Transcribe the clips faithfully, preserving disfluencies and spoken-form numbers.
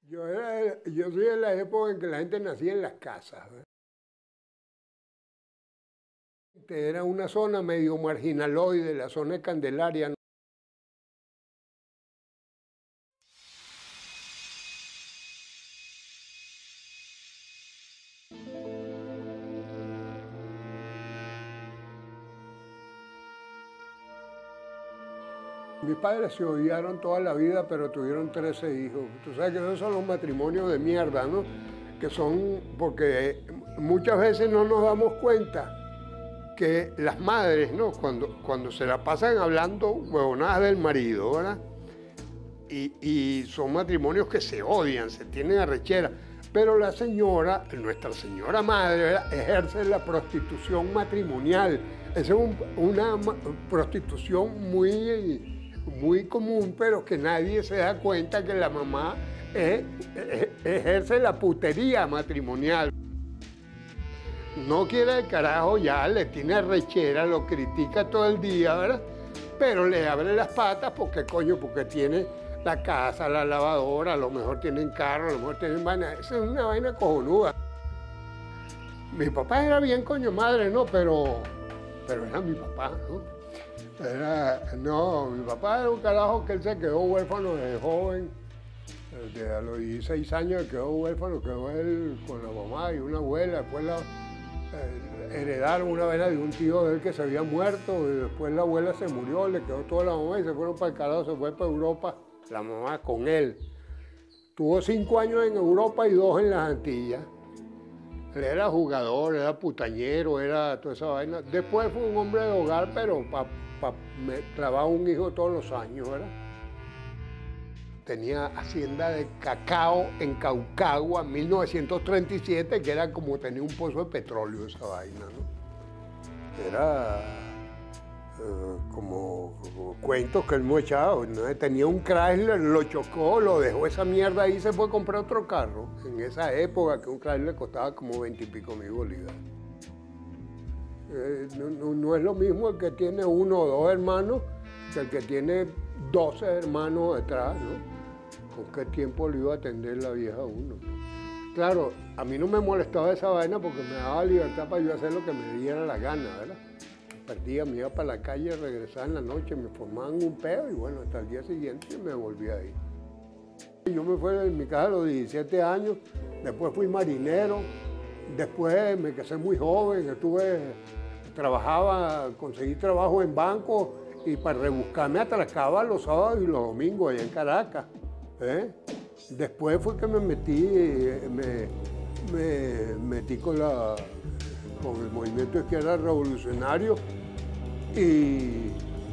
Yo, era, yo soy de la época en que la gente nacía en las casas, ¿verdad? Era una zona medio marginaloide, la zona de Candelaria. Mis padres se odiaron toda la vida, pero tuvieron trece hijos. Tú sabes que esos son los matrimonios de mierda, ¿no? Que son, porque muchas veces no nos damos cuenta que las madres, ¿no? Cuando, cuando se la pasan hablando huevonadas del marido, ¿verdad? Y, y son matrimonios que se odian, se tienen arrechera. Pero la señora, nuestra señora madre, ¿verdad?, ejerce la prostitución matrimonial. Esa es un, una prostitución muy, muy común, pero que nadie se da cuenta que la mamá es, es, ejerce la putería matrimonial. No quiere el carajo ya, le tiene arrechera, lo critica todo el día, ¿verdad? Pero le abre las patas porque, coño, porque tiene la casa, la lavadora, a lo mejor tienen carro, a lo mejor tienen vaina. Esa es una vaina cojonuda. Mi papá era bien coño madre, ¿no? Pero, pero era mi papá, ¿no? Era, no, mi papá era un carajo que él se quedó huérfano desde joven. Desde a los dieciséis años quedó huérfano, quedó él con la mamá y una abuela. Después la, eh, heredaron una vena de un tío de él que se había muerto. Y después la abuela se murió, le quedó toda la mamá y se fueron para el carajo, se fue para Europa. La mamá con él. Tuvo cinco años en Europa y dos en las Antillas. Él era jugador, era putañero, era toda esa vaina. Después fue un hombre de hogar, pero para pa, trabajar un hijo todos los años, ¿verdad? Tenía hacienda de cacao en Caucagua en mil novecientos treinta y siete, que era como tenía un pozo de petróleo esa vaina, ¿no? Era eh, como, como cuentos que él me echaba, ¿no? Tenía un Chrysler, lo chocó, lo dejó esa mierda ahí y se fue a comprar otro carro. En esa época que un Chrysler costaba como veinte y pico mil bolívares. Eh, no, no, no es lo mismo el que tiene uno o dos hermanos que el que tiene doce hermanos detrás, ¿no? ¿Con qué tiempo le iba a atender la vieja a uno? Claro, a mí no me molestaba esa vaina porque me daba libertad para yo hacer lo que me diera la gana, ¿verdad? Perdía, me iba para la calle, regresaba en la noche, me formaban un pedo y bueno, hasta el día siguiente me volví a ir. Yo me fui de mi casa a los diecisiete años, después fui marinero, después me casé muy joven, estuve, trabajaba, conseguí trabajo en banco y para rebuscarme atracaba los sábados y los domingos allá en Caracas. ¿Eh? Después fue que me metí, me, me metí con, la, con el movimiento de izquierda revolucionario y,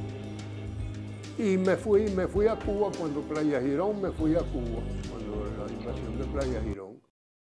y me, fui, me fui a Cuba cuando Playa Girón, me fui a Cuba, cuando la invasión de Playa Girón.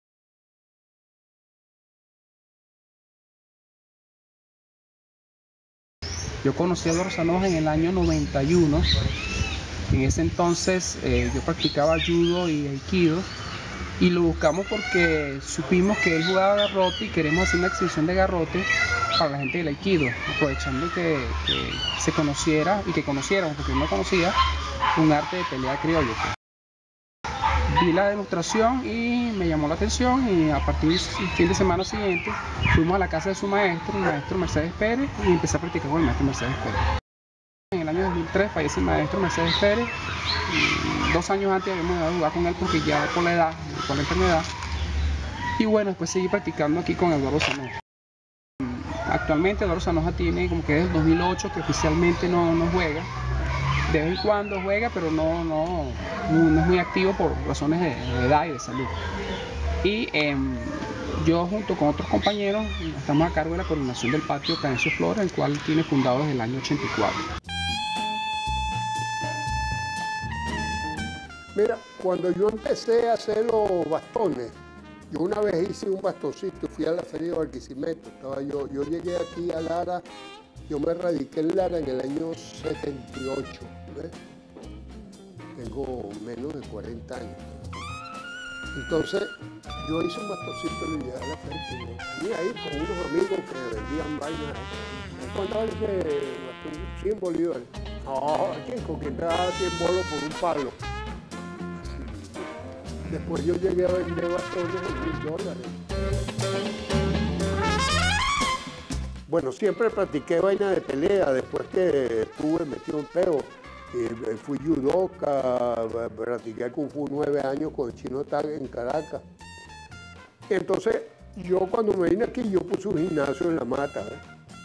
Yo conocí a Eduardo Zanoja en el año noventa y uno. En ese entonces eh, yo practicaba judo y aikido y lo buscamos porque supimos que él jugaba garrote y queremos hacer una exhibición de garrote para la gente del aikido, aprovechando que, que se conociera y que conociéramos, porque no conocía, un arte de pelea criollo. Vi la demostración y me llamó la atención y a partir del fin de semana siguiente fuimos a la casa de su maestro, el maestro Mercedes Pérez, y empecé a practicar con el maestro Mercedes Pérez. En el año dos mil tres fallece el maestro Mercedes Pérez y dos años antes habíamos dejado de jugar con él porque ya por la edad, por la enfermedad. Y bueno, después seguí practicando aquí con Eduardo Zanoja. Actualmente Eduardo Zanoja tiene como que desde el dos mil ocho que oficialmente no, no juega. De vez en cuando juega, pero no, no, no es muy activo por razones de, de edad y de salud. Y eh, yo junto con otros compañeros estamos a cargo de la coordinación del patio Canencio Flores, el cual tiene fundado desde el año ochenta y cuatro. Mira, cuando yo empecé a hacer los bastones, yo una vez hice un bastoncito, fui a la feria de Barquisimeto, estaba yo, yo llegué aquí a Lara, yo me radiqué en Lara en el año setenta y ocho, ¿ves? Tengo menos de cuarenta años. Entonces, yo hice un bastoncito y lo llevé a la feria, y ahí con unos amigos que vendían vainas. ¿Cuánto vale ese bastón? cien bolívares. No, chico, ¿quién te da cien bolos por un palo? Después yo llegué a vender bastones en mil dólares. Bueno, siempre practiqué vaina de pelea después que estuve metido en peo. Eh, fui judoka, practiqué Kung Fu nueve años con el Chino Tag en Caracas. Entonces, yo cuando me vine aquí, yo puse un gimnasio en La Mata. ¿eh?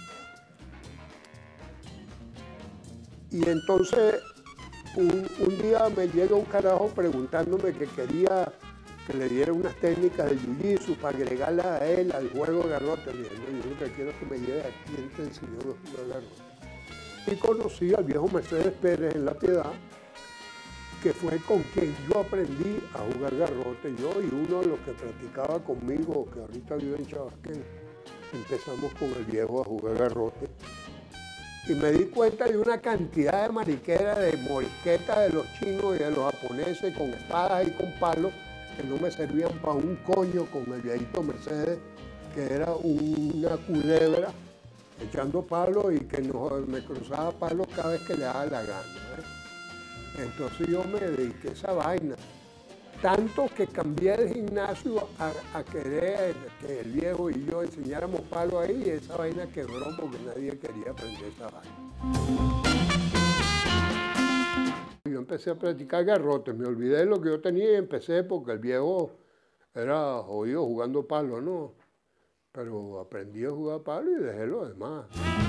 Y entonces, un, un día me llega un carajo preguntándome que quería que le diera unas técnicas de jiu-jitsu para agregarlas a él al juego de garrote. Le dije, no, yo lo que quiero es que me lleve aquí en te enseñó los juegos de garrote. Y conocí al viejo Mercedes Pérez en La Piedad, que fue con quien yo aprendí a jugar garrote. Yo y uno de los que practicaba conmigo, que ahorita vive en Chabasquén, empezamos con el viejo a jugar garrote. Y me di cuenta de una cantidad de mariqueras, de morisquetas de los chinos y de los japoneses con espadas y con palos, que no me servían para un coño con el viejito Mercedes, que era una culebra echando palos y que no, me cruzaba palos cada vez que le daba la gana. ¿eh? Entonces yo me dediqué a esa vaina. Tanto que cambié el gimnasio a, a querer que el viejo y yo enseñáramos palos ahí y esa vaina quebró porque nadie quería aprender esa vaina. Yo empecé a practicar garrote, me olvidé de lo que yo tenía y empecé porque el viejo era jodido jugando palos, ¿no? Pero aprendí a jugar palo y dejé lo demás.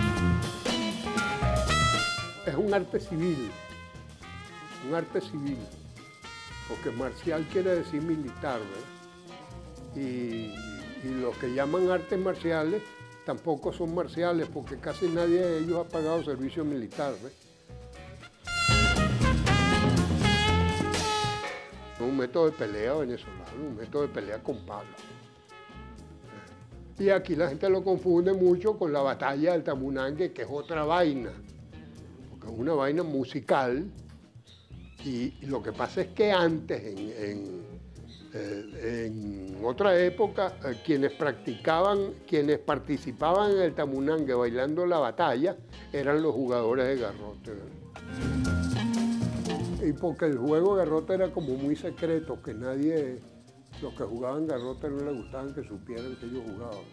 Es un arte civil, un arte civil, porque marcial quiere decir militar, ¿verdad? Y, y los que llaman artes marciales tampoco son marciales, porque casi nadie de ellos ha pagado servicio militar, ¿verdad? Es un método de pelea venezolano, un método de pelea con palo. Y aquí la gente lo confunde mucho con la batalla del Tamunangue, que es otra vaina, porque es una vaina musical. Y, y lo que pasa es que antes, en, en, eh, en otra época, eh, quienes practicaban, quienes participaban en el Tamunangue bailando la batalla, eran los jugadores de garrote. Y porque el juego de garrote era como muy secreto, que nadie... Los que jugaban garrote no les gustaban que supieran que ellos jugaban.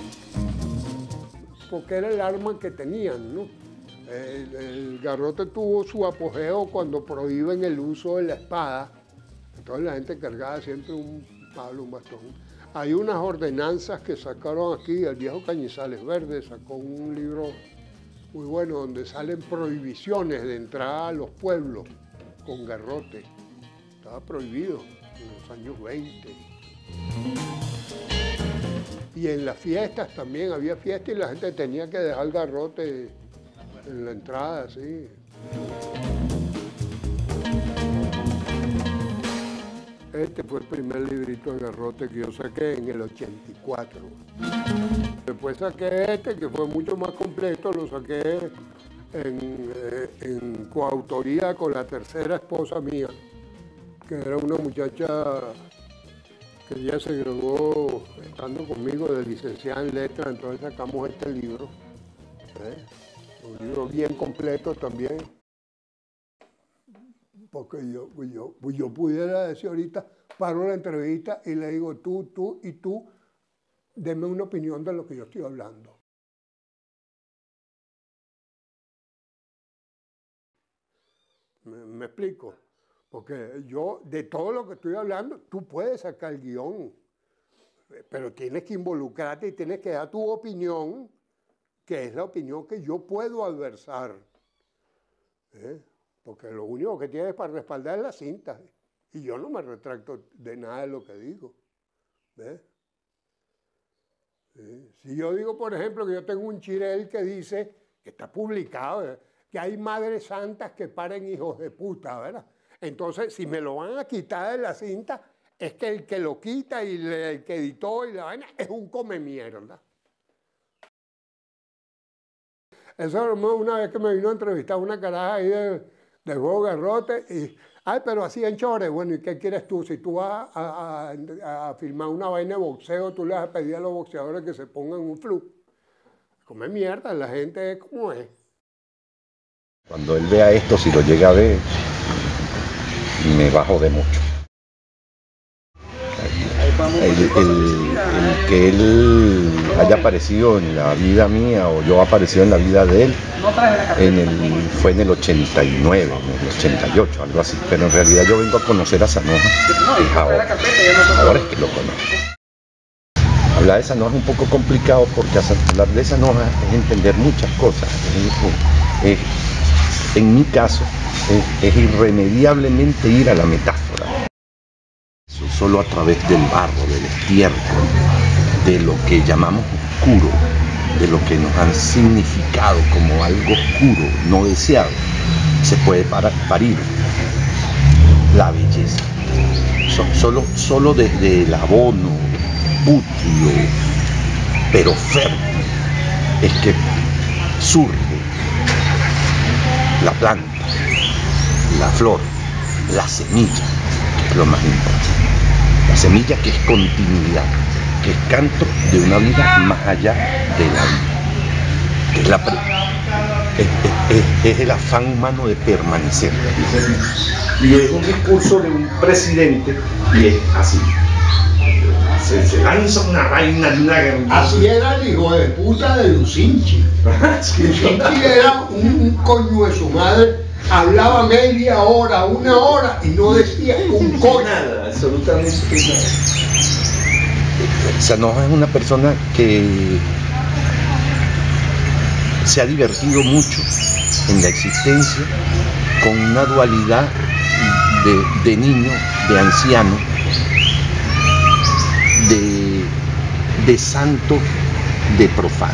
Porque era el arma que tenían, ¿no? El, el garrote tuvo su apogeo cuando prohíben el uso de la espada. Entonces la gente cargaba siempre un palo, un bastón. Hay unas ordenanzas que sacaron aquí, el viejo Cañizales Verde sacó un libro muy bueno donde salen prohibiciones de entrada a los pueblos con garrote. Estaba prohibido en los años veinte. Y en las fiestas también, había fiestas y la gente tenía que dejar el garrote en la entrada, sí. Este fue el primer librito de garrote que yo saqué en el ochenta y cuatro. Después saqué este, que fue mucho más completo, lo saqué en, eh, en coautoría con la tercera esposa mía, que era una muchacha que ella se graduó estando conmigo de licenciada en letras, entonces sacamos este libro, ¿eh? Un libro bien completo también, porque yo, yo, yo pudiera decir ahorita, paro la entrevista y le digo tú, tú y tú, denme una opinión de lo que yo estoy hablando. ¿Me, me explico? Porque yo, de todo lo que estoy hablando, tú puedes sacar el guión, pero tienes que involucrarte y tienes que dar tu opinión, que es la opinión que yo puedo adversar. ¿Eh? Porque lo único que tienes para respaldar es la cinta. Y yo no me retracto de nada de lo que digo. ¿Ves? ¿Sí? Si yo digo, por ejemplo, que yo tengo un chirel que dice, que está publicado, ¿verdad?, que hay madres santas que paren hijos de puta, ¿verdad? Entonces, si me lo van a quitar de la cinta, es que el que lo quita y el que editó y la vaina es un come mierda. Eso una vez que me vino a entrevistar una caraja ahí de, de juego garrote y, ay, pero así en chores, bueno, ¿y qué quieres tú? Si tú vas a, a, a filmar una vaina de boxeo, tú le vas a pedir a los boxeadores que se pongan un flu. Come mierda, la gente es como es. Cuando él vea esto, si lo llega a ver, me bajo de mucho. el, el- el que él haya aparecido en la vida mía o yo aparecido en la vida de él en el, fue en el ochenta y nueve, en el ochenta y ocho, algo así. Pero en realidad yo vengo a conocer a Zanoja ahora, ahora es que lo conozco. Hablar de Zanoja es un poco complicado porque hablar de Zanoja es entender muchas cosas. Es- es- en mi caso, es, es irremediablemente ir a la metáfora. Solo a través del barro, del estiércol, de lo que llamamos oscuro, de lo que nos han significado como algo oscuro, no deseado, se puede para- parir la belleza. So- solo, solo desde el abono pútrido, pero fértil, es que surge la planta, la flor, la semilla, que es lo más importante. La semilla que es continuidad, que es canto de una vida más allá de la vida, que es, la pre- es, es- es- es el afán humano de permanecer. Y es un discurso de un presidente y es así. Se, se lanza una vaina de una guerrilla. Así era el hijo de puta de Lucinchi. Lucinchi era un, un coño de su madre, hablaba media hora, una hora y no decía un coño. Nada, absolutamente nada. Zanoja es una persona que se ha divertido mucho en la existencia con una dualidad de, de niño, de anciano, de, de santo, de profano.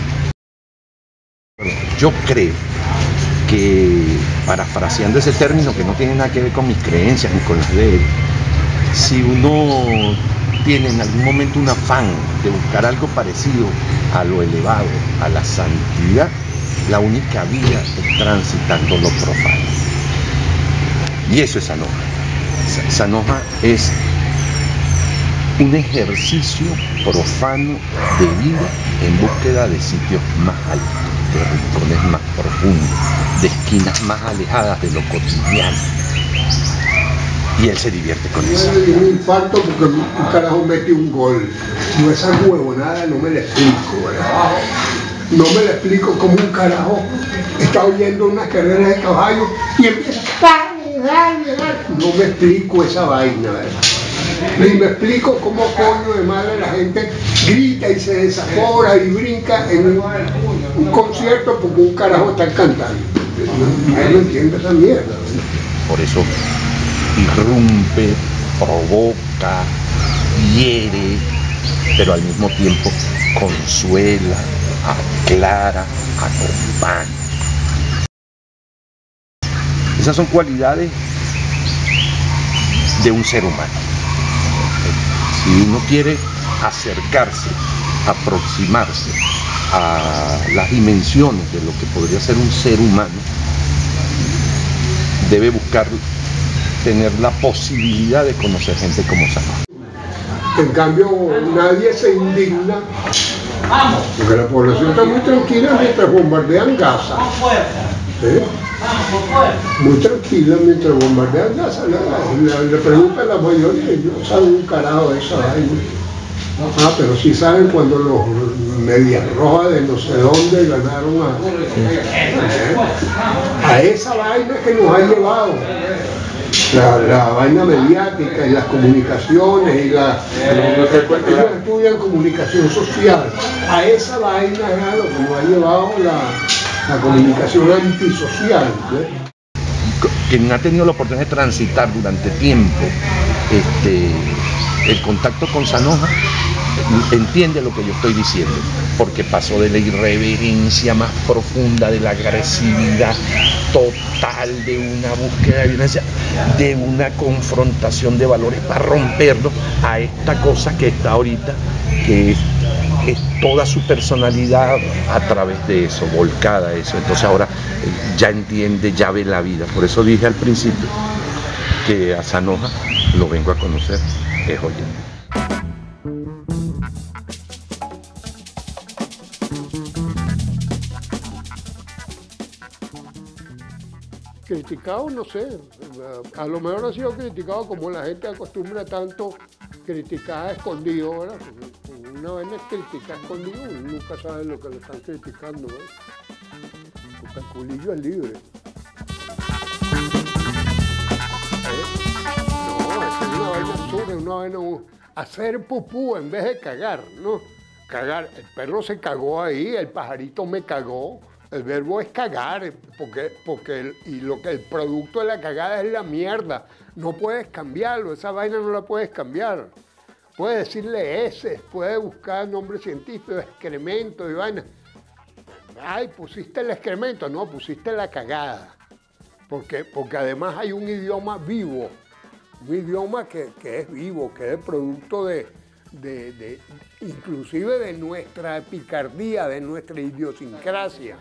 Yo creo que, parafraseando ese término que no tiene nada que ver con mis creencias ni con las de él, si uno tiene en algún momento un afán de buscar algo parecido a lo elevado, a la santidad, la única vía es transitando lo profano. Y eso es Zanoja. Zanoja es un ejercicio profano de vida en búsqueda de sitios más altos, de rincones más profundos, de esquinas más alejadas de lo cotidiano. Y él se divierte con eso. Me dio un infarto porque un carajo metió un gol. Yo esa huevonada no me la explico, ¿verdad? No me la explico como un carajo está oyendo unas carreras de caballo y empieza dale, dale, dale. No me explico esa vaina, ¿verdad? Ni me explico cómo coño de madre la gente grita y se desafora y brinca en un, un concierto porque un carajo está cantando. No, yo no entiendo esa mierda, ¿verdad? Por eso irrumpe, provoca, hiere, pero al mismo tiempo consuela, aclara, acompaña. Esas son cualidades de un ser humano. Si uno quiere acercarse, aproximarse a las dimensiones de lo que podría ser un ser humano, debe buscar tener la posibilidad de conocer gente como Zanoja. En cambio, nadie se indigna porque la población está muy tranquila mientras bombardean Gaza. ¿Eh? Muy tranquila mientras bombardean Gaza. Le preguntan a la mayoría y no saben un carajo de esa vaina. Ah, pero sí saben cuando los Medias Rojas de no sé dónde ganaron a, a esa vaina que nos ha llevado. La, la vaina mediática y las comunicaciones y la, ellos estudian comunicación social. A esa vaina es a lo que nos ha llevado la, la comunicación antisocial, ¿eh? Quien ha tenido la oportunidad de transitar durante tiempo este, el contacto con Zanoja entiende lo que yo estoy diciendo, porque pasó de la irreverencia más profunda, de la agresividad total, de una búsqueda de violencia, de una confrontación de valores para romperlo, a esta cosa que está ahorita, que es, es toda su personalidad a través de eso, volcada a eso. Entonces ahora ya entiende, ya ve la vida. Por eso dije al principio que a Zanoja lo vengo a conocer, es oyendo. Criticado, no sé, a lo mejor ha sido criticado como la gente acostumbra tanto criticar escondido, ¿verdad? Una vaina es criticar escondido, uno nunca sabe lo que le están criticando, ¿verdad? Porque el culillo es libre. ¿Eh? No, es una vaina absurda, una vaina... Hacer pupú en vez de cagar, ¿no? Cagar, el perro se cagó ahí, el pajarito me cagó. El verbo es cagar, porque, porque el, y lo que el producto de la cagada es la mierda. No puedes cambiarlo, esa vaina no la puedes cambiar. Puedes decirle heces, puedes buscar nombre científico, excremento y vaina. Ay, pusiste el excremento, no, pusiste la cagada. Porque, porque además hay un idioma vivo, un idioma que, que es vivo, que es el producto de, de, de, inclusive de nuestra picardía, de nuestra idiosincrasia.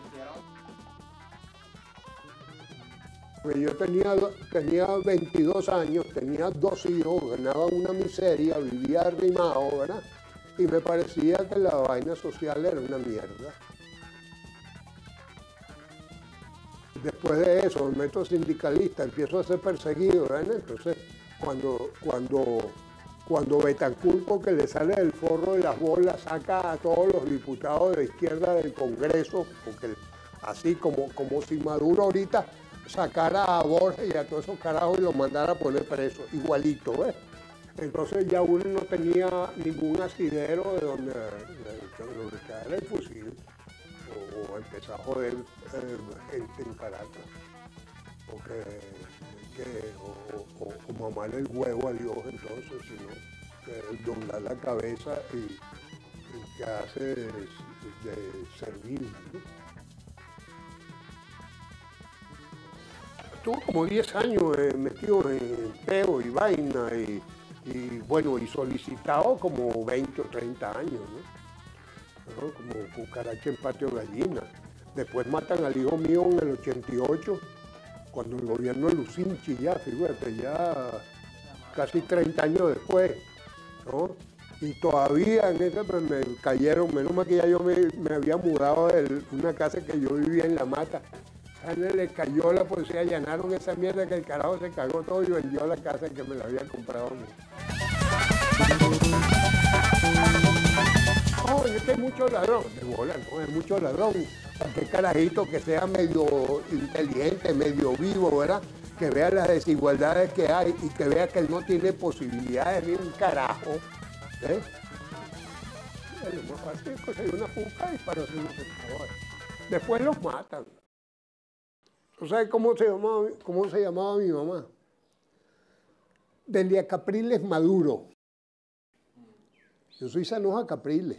Yo tenía, tenía veintidós años, tenía dos hijos, ganaba una miseria, vivía arrimado, ¿verdad? Y me parecía que la vaina social era una mierda. Después de eso, me meto sindicalista, empiezo a ser perseguido, ¿verdad? Entonces, cuando, cuando, cuando Betancourt, porque le sale del forro de las bolas, saca a todos los diputados de izquierda del Congreso, porque así como, como si Maduro ahorita sacara a Borges y a todos esos carajos y los mandara a poner presos, igualito, ¿ves? Entonces ya uno no tenía ningún asidero de donde, de donde quedara el fusil, o, o empezó a joder eh, gente en Caracas, o, que, que, o, o, o mamarle el huevo a Dios entonces, sino que doblar la cabeza y, y que hace de, de servir, ¿no? Estuve como diez años eh, metido en peo y vaina y, y bueno, y solicitado como veinte o treinta años, ¿no? ¿No? Como cucaracha en patio gallina. Después matan al hijo mío en el ochenta y ocho, cuando el gobierno de Lucinchi ya, fíjate, ya casi treinta años después, ¿no? Y todavía en ese pues, me cayeron, menos mal que ya yo me, me había mudado de una casa que yo vivía en La Mata. Le cayó la policía, allanaron esa mierda que el carajo se cagó todo y vendió la casa que me la había comprado a mí. No, es que hay mucho ladrón, de bola, no, hay mucho ladrón. Aquel carajito que sea medio inteligente, medio vivo, ¿verdad? Que vea las desigualdades que hay y que vea que él no tiene posibilidades ni un carajo. ¿Eh? Lo más fácil es conseguir una puca y para hacer unos pescadores. Después los matan. ¿Tú sabes cómo se llamaba, cómo se llamaba mi mamá? Delia Capriles Maduro. Yo soy Sanoja Capriles.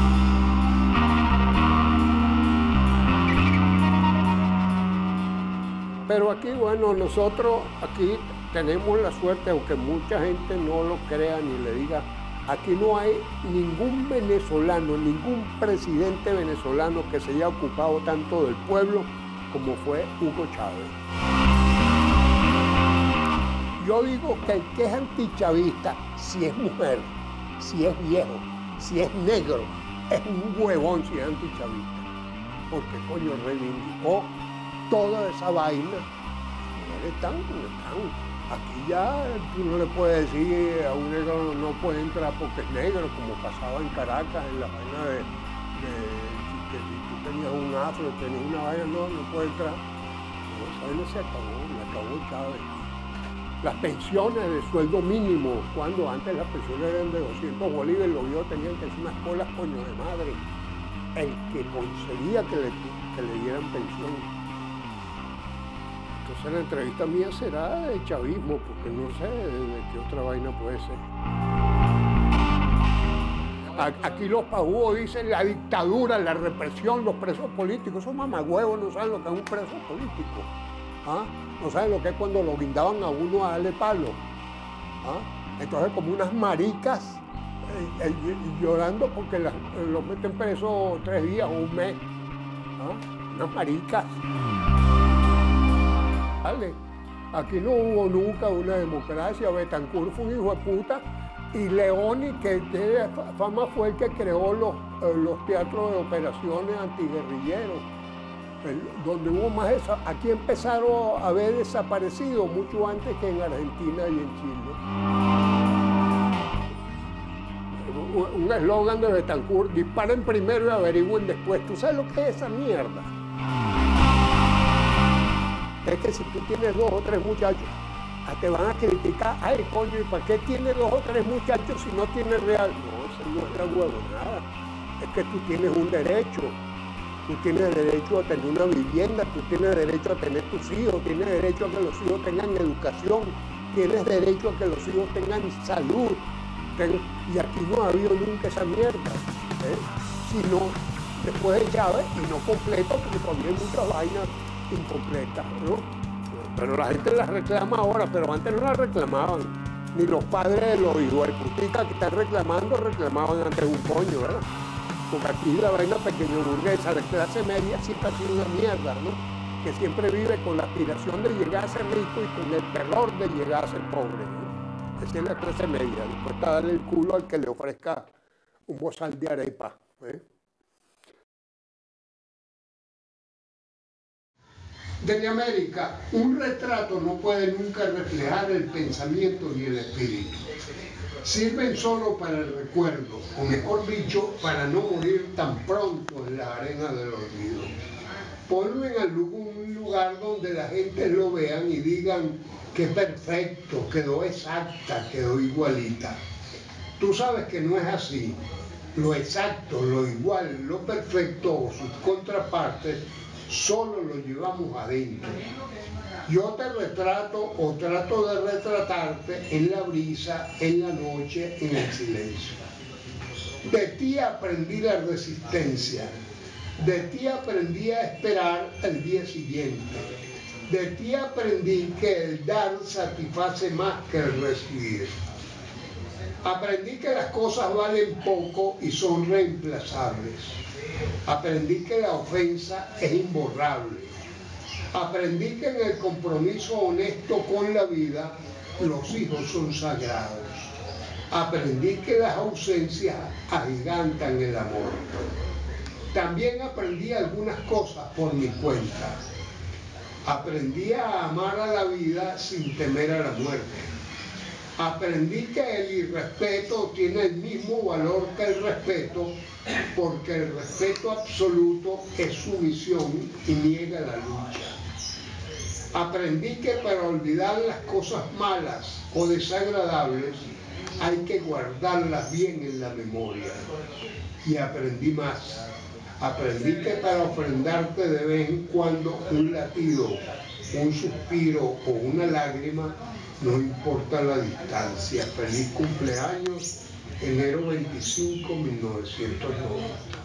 Pero aquí, bueno, nosotros aquí tenemos la suerte, aunque mucha gente no lo crea ni le diga, aquí no hay ningún venezolano, ningún presidente venezolano que se haya ocupado tanto del pueblo como fue Hugo Chávez. Yo digo que el que es antichavista, si es mujer, si es viejo, si es negro, es un huevón si es antichavista. Porque, coño, reivindicó toda esa vaina. No están, no están. Aquí ya tú no le puedes decir a un negro no puede entrar porque es negro, como pasaba en Caracas, en la vaina de... de que si tú tenías un afro, tenías una vaina, no, no puede entrar. No, esa vaina se acabó, la acabó Chávez. Las pensiones de sueldo mínimo, cuando antes las pensiones eran de doscientos bolívares, los viejos tenían que hacer unas colas, coño de madre. El que conseguía que le, que le dieran pensión. Entonces la entrevista mía será de chavismo, porque no sé de qué otra vaina puede ser. Aquí los pajúos dicen la dictadura, la represión, los presos políticos. Esos mamagüevos no saben lo que es un preso político. ¿Ah? No saben lo que es cuando lo guindaban a uno a darle palo. ¿Ah? Entonces, como unas maricas eh, eh, llorando porque las, eh, los meten presos tres días o un mes. ¿Ah? Unas maricas. ¿Vale? Aquí no hubo nunca una democracia. Betancourt fue un hijo de puta. Y Leoni, que tiene fama, fue el que creó los, los teatros de operaciones antiguerrilleros, el, donde hubo más esa. Aquí empezaron a haber desaparecido mucho antes que en Argentina y en Chile. eslogan de Betancourt: disparen primero y averigüen después. ¿Tú sabes lo que es esa mierda? Es que si tú tienes dos o tres muchachos, te van a criticar: ay, coño, ¿y para qué tiene dos o tres muchachos si no tiene real? No, eso no es la huevonada. Es que tú tienes un derecho. Tú tienes derecho a tener una vivienda, tú tienes derecho a tener tus hijos, tienes derecho a que los hijos tengan educación, tienes derecho a que los hijos tengan salud. Ten... Y aquí no ha habido nunca esa mierda, ¿eh? Sino después de Chávez, y no completo, porque todavía hay muchas vainas incompletas, ¿no? Pero la gente las reclama ahora, pero antes no las reclamaban. Ni los padres de los hijos de putica que están reclamando, reclamaban antes un coño, ¿verdad? Porque aquí la vaina pequeño burguesa, la clase media siempre ha sido una mierda, ¿no? Que siempre vive con la aspiración de llegar a ser rico y con el terror de llegar a ser pobre, ¿no? Esa es la clase media, dispuesta a darle el culo al que le ofrezca un bozal de arepa, ¿eh? Desde América, un retrato no puede nunca reflejar el pensamiento ni el espíritu. Sirven solo para el recuerdo, o mejor dicho, para no morir tan pronto en la arena del olvido. Ponlo en algún lugar donde la gente lo vean y digan: qué perfecto, quedó exacta, quedó igualita. Tú sabes que no es así. Lo exacto, lo igual, lo perfecto o sus contrapartes solo lo llevamos adentro. Yo te retrato o trato de retratarte en la brisa, en la noche, en el silencio. De ti aprendí la resistencia, de ti aprendí a esperar el día siguiente, de ti aprendí que el dar satisface más que el recibir. Aprendí que las cosas valen poco y son reemplazables. Aprendí que la ofensa es imborrable. Aprendí que en el compromiso honesto con la vida, los hijos son sagrados. Aprendí que las ausencias agigantan el amor. También aprendí algunas cosas por mi cuenta. Aprendí a amar a la vida sin temer a la muerte. Aprendí que el irrespeto tiene el mismo valor que el respeto, porque el respeto absoluto es sumisión y niega la lucha. Aprendí que para olvidar las cosas malas o desagradables hay que guardarlas bien en la memoria. Y aprendí más. Aprendí que para ofrendarte de vez en cuando un latido, un suspiro o una lágrima, no importa la distancia. Feliz cumpleaños, enero veinticinco, mil novecientos noventa.